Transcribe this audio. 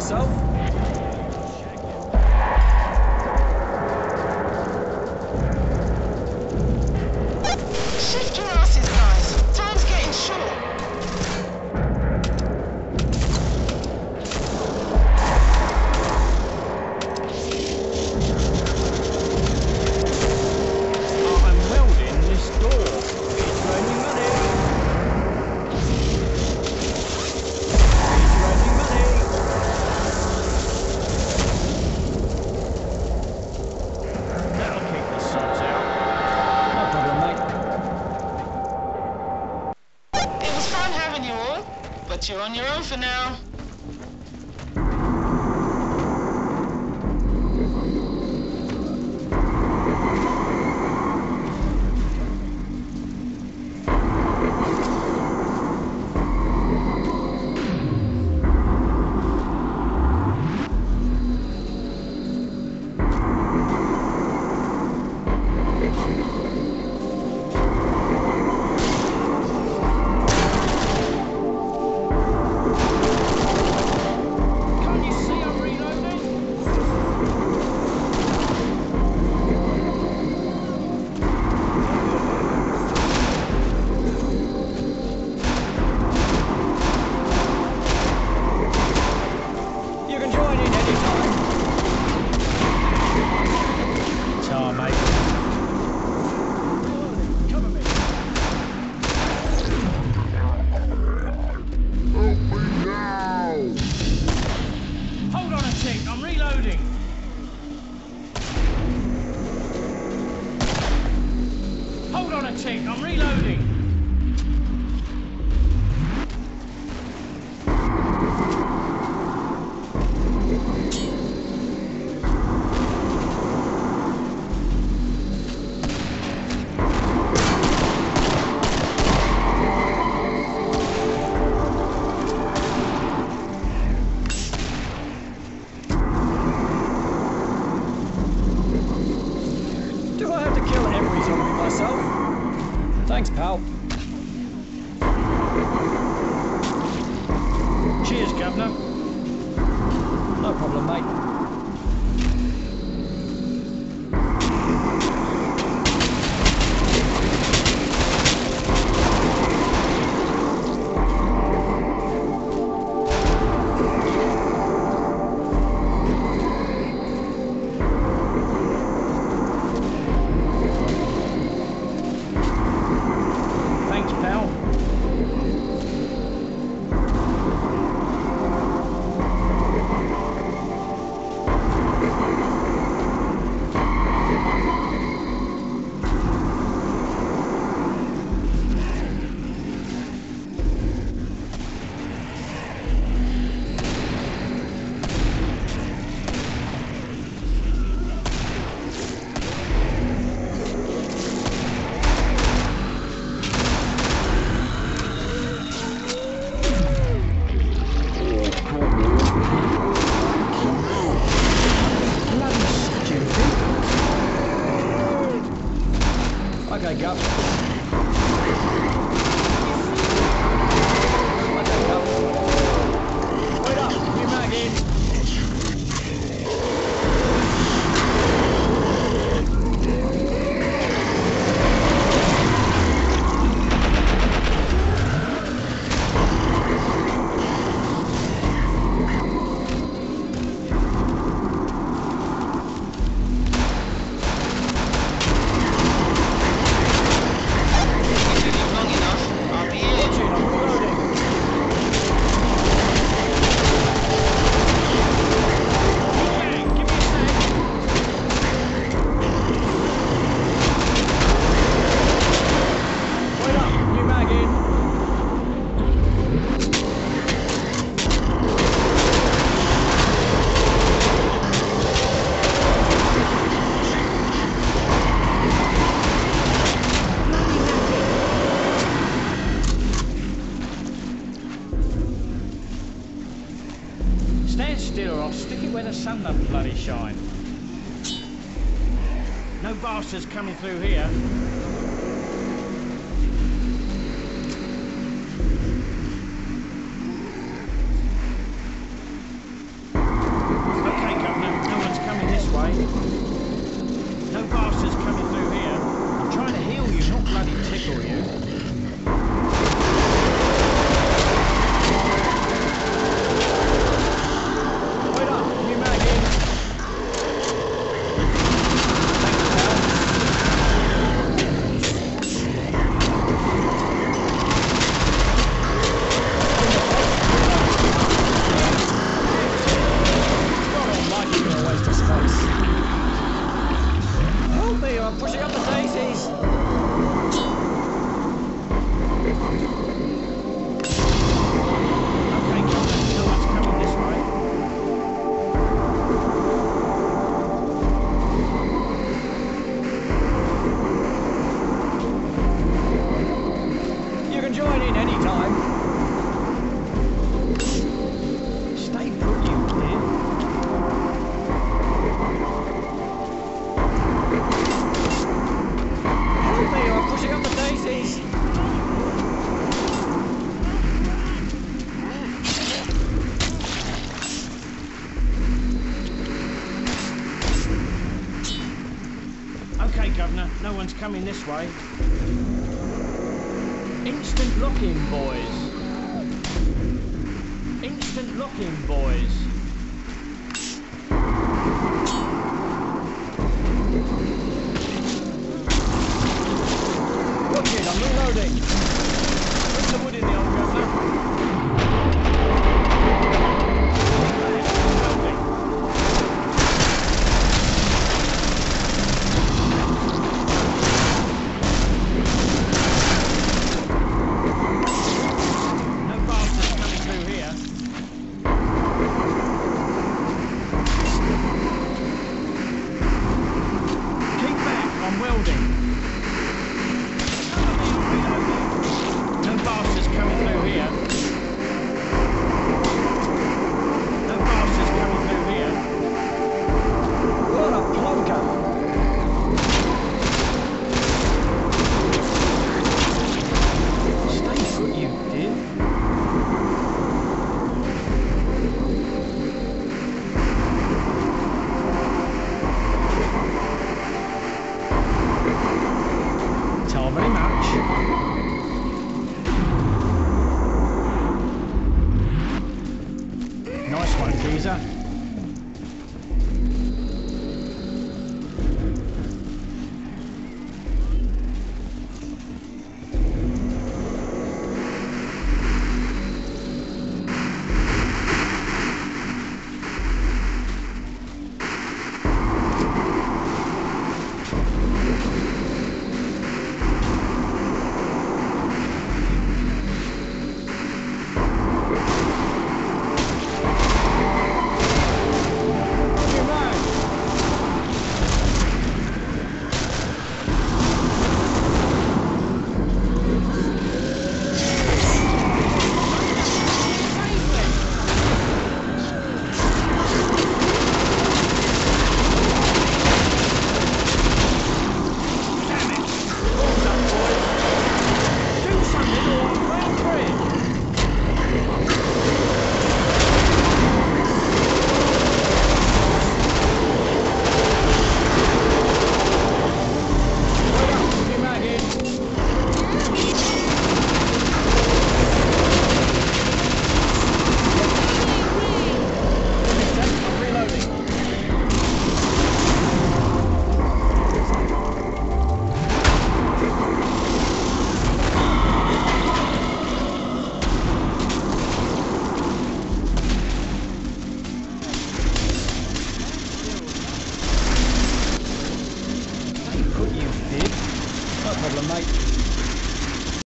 myself. Shift your asses, guys. Time's getting short. I'm welding this door. It's raining money. It's raining money. That'll keep the sods out. No problem, mate. It was fun having you all, but you're on your own for now. Can't you see I'm reloading? You can join in anytime. Ta, mate. Cover me. Help me now! Hold on a tick, I'm reloading. Hold on a tick, I'm reloading. Do I have to kill every zombie myself? Thanks, pal. Cheers, Governor. No problem, mate. Thanks, pal. Okay, Gov. Okay, Gov. Wait up, you mag in. If you live long enough, I'll be here. Watch it, I'm reloading. Okay, give me a sec. Wait up, you mag in. Stand still or I'll stick it where the sun doesn't bloody shine. No bastards coming through here. mate. No bastards coming through here. I'm trying to heal you, not bloody tickle you. Wait up, you mag in. Thanks, pal. God almighty, you're a waste of space. Help me, I'm pushing up the daisies. Okay, come on, no one's coming this way. You can join in any time. Stay put, you kid. Help me, I'm pushing up the daisies. Okay, Governor, no one's coming this way. Instant lock-in, boys. Instant lock-in, boys. Watch it, I'm reloading. Put the wood in the old Governor. Reloading. No bastards coming through here. Keep back, I'm welding. No bastards coming through here. No bastards coming through here. What a plonker! Stay put, you div. Tell very much. Nice one, geezer.